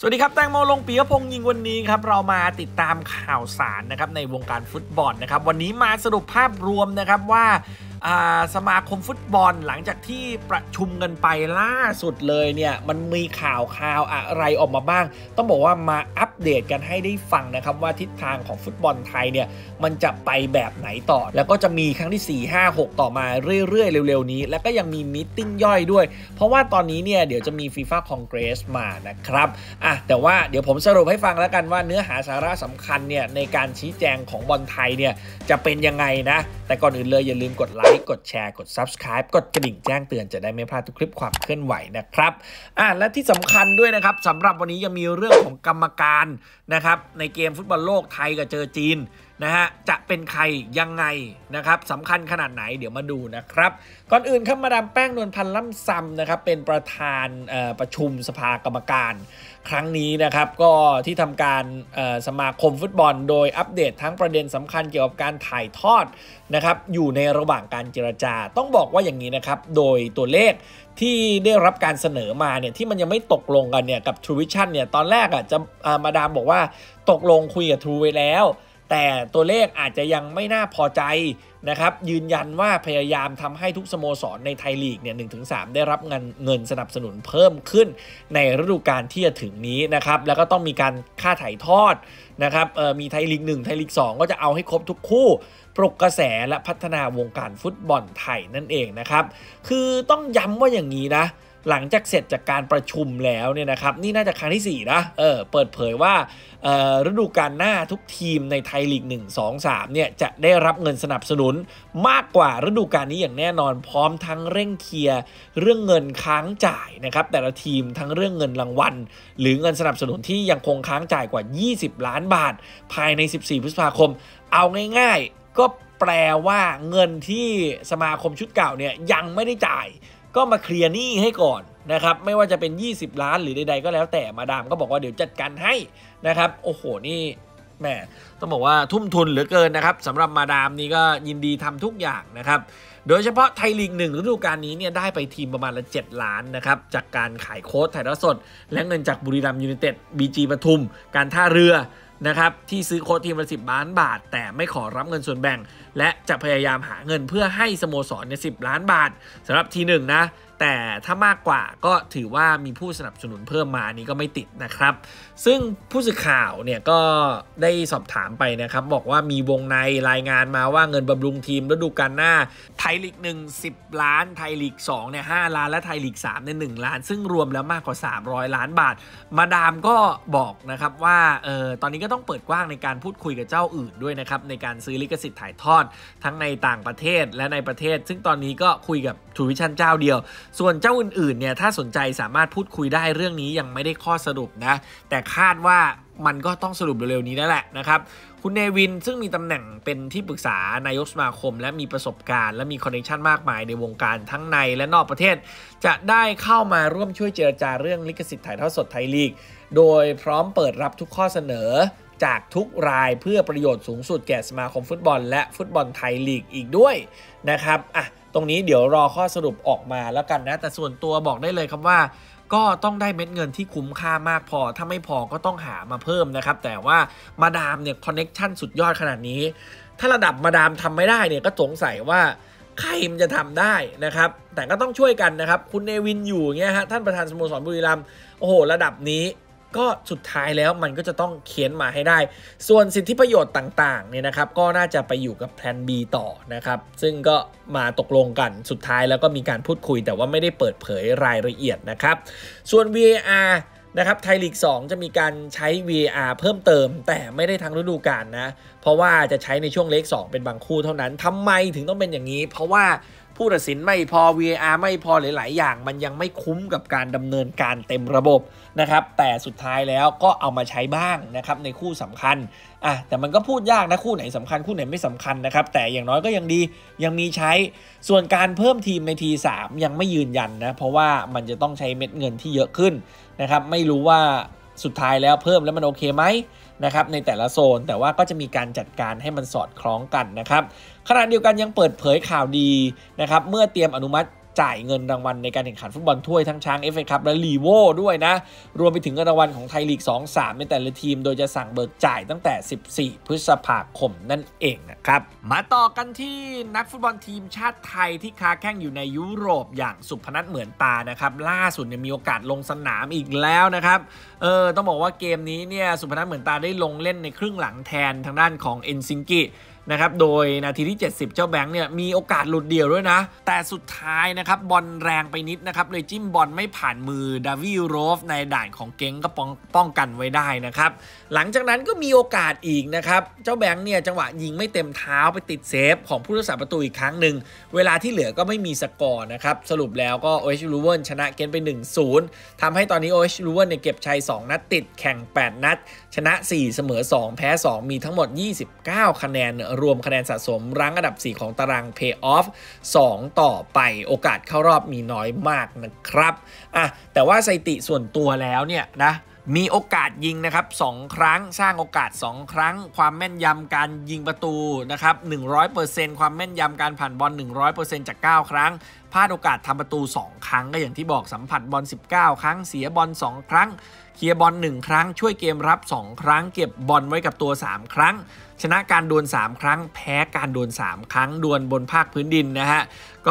สวัสดีครับแตงโมลงปิยพงษ์ยิงวันนี้ครับเรามาติดตามข่าวสารนะครับในวงการฟุตบอลนะครับวันนี้มาสรุปภาพรวมนะครับว่าสมาคมฟุตบอลหลังจากที่ประชุมกันไปล่าสุดเลยเนี่ยมันมีข่าวอะไรออกมาบ้างต้องบอกว่ามาอัปเดตกันให้ได้ฟังนะครับว่าทิศทางของฟุตบอลไทยเนี่ยมันจะไปแบบไหนต่อแล้วก็จะมีครั้งที่4 5 6ต่อมาเรื่อยๆเร็วๆนี้แล้วก็ยังมีมีตติ้งย่อยด้วยเพราะว่าตอนนี้เนี่ยเดี๋ยวจะมี FIFA Congress มานะครับแต่ว่าเดี๋ยวผมสรุปให้ฟังแล้วกันว่าเนื้อหาสาระสำคัญเนี่ยในการชี้แจงของบอลไทยเนี่ยจะเป็นยังไงนะแต่ก่อนอื่นเลยอย่าลืมกดไลค์กดแชร์กด Subscribe กดกระดิ่งแจ้งเตือนจะได้ไม่พลาดทุกคลิปความเคลื่อนไหวนะครับและที่สำคัญด้วยนะครับสำหรับวันนี้ยังมีเรื่องของกรรมการนะครับในเกมฟุตบอลโลกไทยกับเจอจีนนะฮะจะเป็นใครยังไงนะครับสำคัญขนาดไหนเดี๋ยวมาดูนะครับก่อนอื่นครับมาดามแป้งนวลพันธ์ล่ำซำนะครับเป็นประธานประชุมสภากรรมการครั้งนี้นะครับก็ที่ทำการสมาคมฟุตบอลโดยอัปเดตทั้งประเด็นสำคัญเกี่ยวกับการถ่ายทอดนะครับอยู่ในระหว่างการเจรจาต้องบอกว่าอย่างนี้นะครับโดยตัวเลขที่ได้รับการเสนอมาเนี่ยที่มันยังไม่ตกลงกันเนี่ยกับ True Vision เนี่ยตอนแรกจะมาดามบอกว่าตกลงคุยกับ True ไว้แล้วแต่ตัวเลขอาจจะยังไม่น่าพอใจนะครับยืนยันว่าพยายามทำให้ทุกสโมสรในไทยลีกเนี่ย 1-3 ได้รับเงินสนับสนุนเพิ่มขึ้นในฤดูกาลที่จะถึงนี้นะครับแล้วก็ต้องมีการค่าถ่ายทอดนะครับมีไทยลีก1ไทยลีก2ก็จะเอาให้ครบทุกคู่ปลุกกระแสและพัฒนาวงการฟุตบอลไทยนั่นเองนะครับคือต้องย้ำว่าอย่างนี้นะหลังจากเสร็จจากการประชุมแล้วเนี่ยนะครับนี่น่าจะครั้งที่4นะเปิดเผยว่าฤดูกาลหน้าทุกทีมในไทยลีก1 2 3เนี่ยจะได้รับเงินสนับสนุนมากกว่าฤดูกาลนี้อย่างแน่นอนพร้อมทั้งเร่งเคลียร์เรื่องเงินค้างจ่ายนะครับแต่ละทีมทั้งเรื่องเงินรางวัลหรือเงินสนับสนุนที่ยังคงค้างจ่ายกว่า20 ล้านบาทภายใน14 พฤษภาคมเอาง่ายๆก็แปลว่าเงินที่สมาคมชุดเก่าเนี่ยยังไม่ได้จ่ายก็มาเคลียร์หนี้ให้ก่อนนะครับไม่ว่าจะเป็น20 ล้านหรือใดๆก็แล้วแต่มาดามก็บอกว่าเดี๋ยวจัดการให้นะครับโอ้โหนี่แหมต้องบอกว่าทุ่มทุนเหลือเกินนะครับสำหรับมาดามนี่ก็ยินดีทำทุกอย่างนะครับโดยเฉพาะไทยลีก1ฤดูกาลนี้เนี่ยได้ไปทีมประมาณละ7 ล้านนะครับจากการขายโค้ชถ่ายทอดสดและเงินจากบุรีรัมย์ยูไนเต็ด BG ปทุมการท่าเรือนะครับที่ซื้อโค้ชทีมละ10 ล้านบาทแต่ไม่ขอรับเงินส่วนแบ่งและจะพยายามหาเงินเพื่อให้สโมสรใน10 ล้านบาทสำหรับที1นะแต่ถ้ามากกว่าก็ถือว่ามีผู้สนับสนุนเพิ่มมานี้ก็ไม่ติดนะครับซึ่งผู้สื่อข่าวเนี่ยก็ได้สอบถามไปนะครับบอกว่ามีวงในรายงานมาว่าเงินบำรุงทีมฤดูกาลหน้าไทยลีก1 10 ล้านไทยลีก2เนี่ย5 ล้านและไทยลีก3เนี่ย1 ล้านซึ่งรวมแล้วมากกว่า300 ล้านบาทมาดามก็บอกนะครับว่าตอนนี้ก็ต้องเปิดกว้างในการพูดคุยกับเจ้าอื่นด้วยนะครับในการซื้อลิขสิทธิ์ถ่ายทอดทั้งในต่างประเทศและในประเทศซึ่งตอนนี้ก็คุยกับ True Vision เจ้าเดียวส่วนเจ้าอื่นๆเนี่ยถ้าสนใจสามารถพูดคุยได้เรื่องนี้ยังไม่ได้ข้อสรุปนะแต่คาดว่ามันก็ต้องสรุปเร็วๆนี้นั่นแหละนะครับคุณเนวินซึ่งมีตำแหน่งเป็นที่ปรึกษานายกสมาคมและมีประสบการณ์และมีคอนเนคชั่นมากมายในวงการทั้งในและนอกประเทศจะได้เข้ามาร่วมช่วยเจรจาเรื่องลิขสิทธิ์ถ่ายทอดสดไทยลีกโดยพร้อมเปิดรับทุกข้อเสนอจากทุกรายเพื่อประโยชน์สูงสุดแก่สมาคมฟุตบอลและฟุตบอลไทยลีกอีกด้วยนะครับตรงนี้เดี๋ยวรอข้อสรุปออกมาแล้วกันนะแต่ส่วนตัวบอกได้เลยครับว่าก็ต้องได้เม็ดเงินที่คุ้มค่ามากพอถ้าไม่พอก็ต้องหามาเพิ่มนะครับแต่ว่ามาดามเนี่ยคอนเน็กชั่นสุดยอดขนาดนี้ถ้าระดับมาดามทำไม่ได้เนี่ยก็สงสัยว่าใครมันจะทำได้นะครับแต่ก็ต้องช่วยกันนะครับคุณเนวินอยู่เงี้ยฮะท่านประธานสโมสรบุรีรัมย์โอ้โหระดับนี้ก็สุดท้ายแล้วมันก็จะต้องเขียนมาให้ได้ส่วนสิทธิประโยชน์ต่างๆเนี่ยนะครับก็น่าจะไปอยู่กับแพลน B ต่อนะครับซึ่งก็มาตกลงกันสุดท้ายแล้วก็มีการพูดคุยแต่ว่าไม่ได้เปิดเผยรายละเอียดนะครับส่วน VAR นะครับไทยลีก2จะมีการใช้ VAR เพิ่มเติมแต่ไม่ได้ทั้งฤดูกาลนะเพราะว่าจะใช้ในช่วงเลข2เป็นบางคู่เท่านั้นทำไมถึงต้องเป็นอย่างนี้เพราะว่าผู้ตัดสินไม่พอ VAR ไม่พอหลายๆอย่างมันยังไม่คุ้มกับการดำเนินการเต็มระบบนะครับแต่สุดท้ายแล้วก็เอามาใช้บ้างนะครับในคู่สำคัญแต่มันก็พูดยากนะคู่ไหนสำคัญคู่ไหนไม่สำคัญนะครับแต่อย่างน้อยก็ยังดียังมีใช้ส่วนการเพิ่มทีมในที3ยังไม่ยืนยันนะเพราะว่ามันจะต้องใช้เม็ดเงินที่เยอะขึ้นนะครับไม่รู้ว่าสุดท้ายแล้วเพิ่มแล้วมันโอเคไหมนะครับในแต่ละโซนแต่ว่าก็จะมีการจัดการให้มันสอดคล้องกันนะครับขณะเดียวกันยังเปิดเผยข่าวดีนะครับเมื่อเตรียมอนุมัติจ่ายเงินรางวัลในการแข่งขันฟุตบอลถ้วยทั้งช้าง FA คัพและลีโวด้วยนะรวมไปถึงเงินรางวัลของไทยลีก 2-3 ในแต่ละทีมโดยจะสั่งเบิกจ่ายตั้งแต่ 14 พฤษภาคมนั่นเองนะครับมาต่อกันที่นักฟุตบอลทีมชาติไทยที่ค้าแข่งอยู่ในยุโรปอย่างสุพนัทเหมือนตานะครับล่าสุดมีโอกาสลงสนามอีกแล้วนะครับต้องบอกว่าเกมนี้เนี่ยสุพนัทเหมือนตาได้ลงเล่นในครึ่งหลังแทนทางด้านของเอ็นซิงกินะครับโดยนาทีที่70เจ้าแบงค์เนี่ยมีโอกาสหลุดเดี่ยวด้วยนะแต่สุดท้ายนะครับบอลแรงไปนิดนะครับเลยจิ้มบอลไม่ผ่านมือดาวิโรฟในด่านของเก้งก็ป้องกันไว้ได้นะครับหลังจากนั้นก็มีโอกาสอีกนะครับเจ้าแบงค์เนี่ยจังหวะยิงไม่เต็มเท้าไปติดเซฟของผู้รักษาประตูอีกครั้งหนึ่งเวลาที่เหลือก็ไม่มีสกอร์นะครับสรุปแล้วก็ OH Leuven ชนะเก้งไป 1-0 ทำให้ตอนนี้ OH Leuven เนี่ยเก็บชัย2นัดติดแข่ง8นัดชนะ4เสมอ2แพ้2มีทั้งหมด29คะแนนรวมคะแนนสะสมรั้งอันดับ4ของตารางเพย์ออฟ2ต่อไปโอกาสเข้ารอบมีน้อยมากนะครับแต่ว่าสถิติส่วนตัวแล้วเนี่ยนะมีโอกาสยิงนะครับ2ครั้งสร้างโอกาส2ครั้งความแม่นยำการยิงประตูนะครับ 100% ความแม่นยำการผ่านบอล 100% จาก9ครั้งพลาดโอกาสทำประตู2ครั้งก็อย่างที่บอกสัมผัสบอล19ครั้งเสียบอล2ครั้งเคลียร์บอล1ครั้งช่วยเกมรับ2ครั้งเก็บบอลไว้กับตัว3ครั้งชนะการดวล3ครั้งแพ้การดวล3ครั้งดวลบนภาคพื้นดินนะฮะก็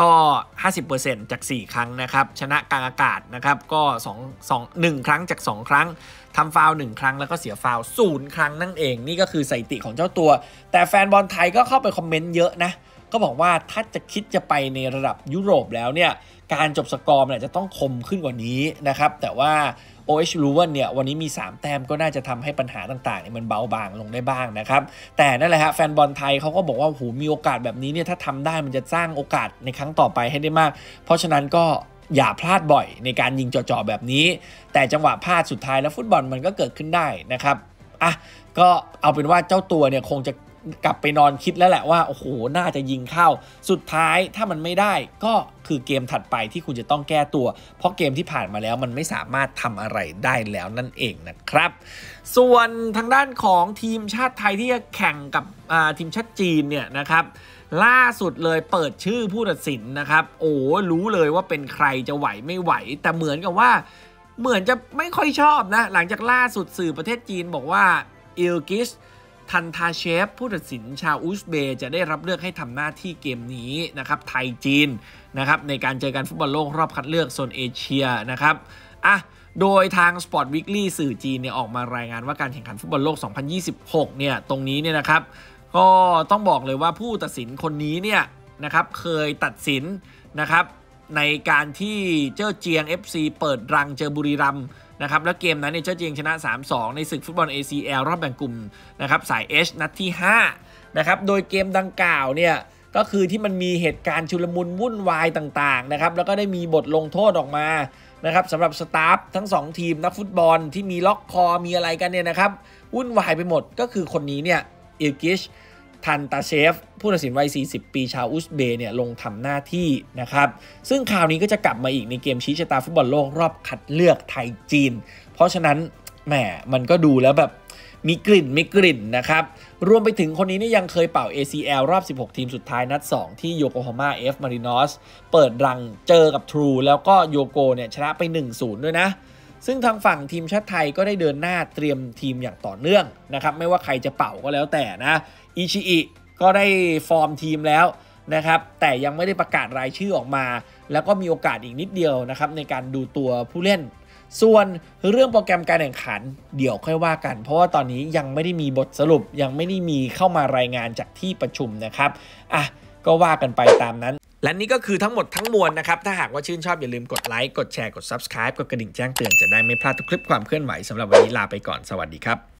50% จาก4ครั้งนะครับชนะกลางอากาศนะครับก็1ครั้งจาก2ครั้งทำฟาวล์1ครั้งแล้วก็เสียฟาวล์0ครั้งนั่นเองนี่ก็คือสถิติของเจ้าตัวแต่แฟนบอลไทยก็เข้าไปคอมเมนต์เยอะนะก็บอกว่าถ้าจะคิดจะไปในระดับยุโรปแล้วเนี่ยการจบสกอร์เนี่ยจะต้องคมขึ้นกว่านี้นะครับแต่ว่า OH Leuven เนี่ยวันนี้มี3แต้มก็น่าจะทำให้ปัญหาต่างๆเนี่ยมันเบาบางลงได้บ้างนะครับแต่นั่นแหละฮะแฟนบอลไทยเขาก็บอกว่าโหมีโอกาสแบบนี้เนี่ยถ้าทำได้มันจะสร้างโอกาสในครั้งต่อไปให้ได้มากเพราะฉะนั้นก็อย่าพลาดบ่อยในการยิงจ่อๆแบบนี้แต่จังหวะพลาดสุดท้ายแล้วฟุตบอลมันก็เกิดขึ้นได้นะครับก็เอาเป็นว่าเจ้าตัวเนี่ยคงจะกลับไปนอนคิดแล้วแหละว่าโอ้โหน่าจะยิงเข้าสุดท้ายถ้ามันไม่ได้ก็คือเกมถัดไปที่คุณจะต้องแก้ตัวเพราะเกมที่ผ่านมาแล้วมันไม่สามารถทำอะไรได้แล้วนั่นเองนะครับส่วนทางด้านของทีมชาติไทยที่จะแข่งกับทีมชาติจีนเนี่ยนะครับล่าสุดเลยเปิดชื่อผู้ตัดสินนะครับโอ้รู้เลยว่าเป็นใครจะไหวไม่ไหวแต่เหมือนกับว่าเหมือนจะไม่ค่อยชอบนะหลังจากล่าสุดสื่อประเทศจีนบอกว่าอิลกิชทันทาเชฟผู้ตัดสินชาวอุซเบย์จะได้รับเลือกให้ทำหน้าที่เกมนี้นะครับไทยจีนนะครับในการเจอกันฟุตบอลโลกรอบคัดเลือกโซนเอเชียนะครับโดยทาง Sport Weekly สื่อจีนเนี่ยออกมารายงานว่าการแข่งขันฟุตบอลโลก 2026 เนี่ยตรงนี้เนี่ยนะครับก็ต้องบอกเลยว่าผู้ตัดสินคนนี้เนี่ยนะครับเคยตัดสินนะครับในการที่เจ้าเจียง FC เปิดรังเจอบุรีรัมย์นะครับแล้วเกมนั้นเนี่ยเจ้าเจียงชนะ 3-2 ในศึกฟุตบอล ACL รอบแบ่งกลุ่มนะครับสาย H นัดที่5นะครับโดยเกมดังกล่าวเนี่ยก็คือที่มันมีเหตุการณ์ชุลมุนวุ่นวายต่างๆนะครับแล้วก็ได้มีบทลงโทษออกมานะครับสำหรับสตาฟทั้ง2ทีมนักฟุตบอลที่มีล็อกคอมีอะไรกันเนี่ยนะครับวุ่นวายไปหมดก็คือคนนี้เนี่ยอิลกิชทันตาเชฟผู้ตัดสินวัย40ปีชาวอุซเบย์เนี่ยลงทำหน้าที่นะครับซึ่งคราวนี้ก็จะกลับมาอีกในเกมชี้ชะตาฟุตบอลโลกรอบคัดเลือกไทยจีนเพราะฉะนั้นแหมมันก็ดูแล้วแบบมีกลิ่นนะครับรวมไปถึงคนนี้นี่ยังเคยเป่า ACL รอบ16ทีมสุดท้ายนัด2ที่โยโกฮาม่า F Marinos เปิดรังเจอกับ True แล้วก็โยโกเนี่ยชนะไป 1-0 ด้วยนะซึ่งทางฝั่งทีมชาติไทยก็ได้เดินหน้าเตรียมทีมอย่างต่อเนื่องนะครับไม่ว่าใครจะเป่าก็แล้วแต่นะอิชิอิก็ได้ฟอร์มทีมแล้วนะครับแต่ยังไม่ได้ประกาศรายชื่อออกมาแล้วก็มีโอกาสอีกนิดเดียวนะครับในการดูตัวผู้เล่นส่วนเรื่องโปรแกรมการแข่งขันเดี๋ยวค่อยว่ากันเพราะว่าตอนนี้ยังไม่ได้มีบทสรุปยังไม่ได้มีเข้ามารายงานจากที่ประชุมนะครับก็ว่ากันไปตามนั้นและนี่ก็คือทั้งหมดทั้งมวลนะครับถ้าหากว่าชื่นชอบอย่าลืมกดไลค์กดแชร์กด Subscribe กดกระดิ่งแจ้งเตือนจะได้ไม่พลาดทุกคลิปความเคลื่อนไหวสำหรับวันนี้ลาไปก่อนสวัสดีครับ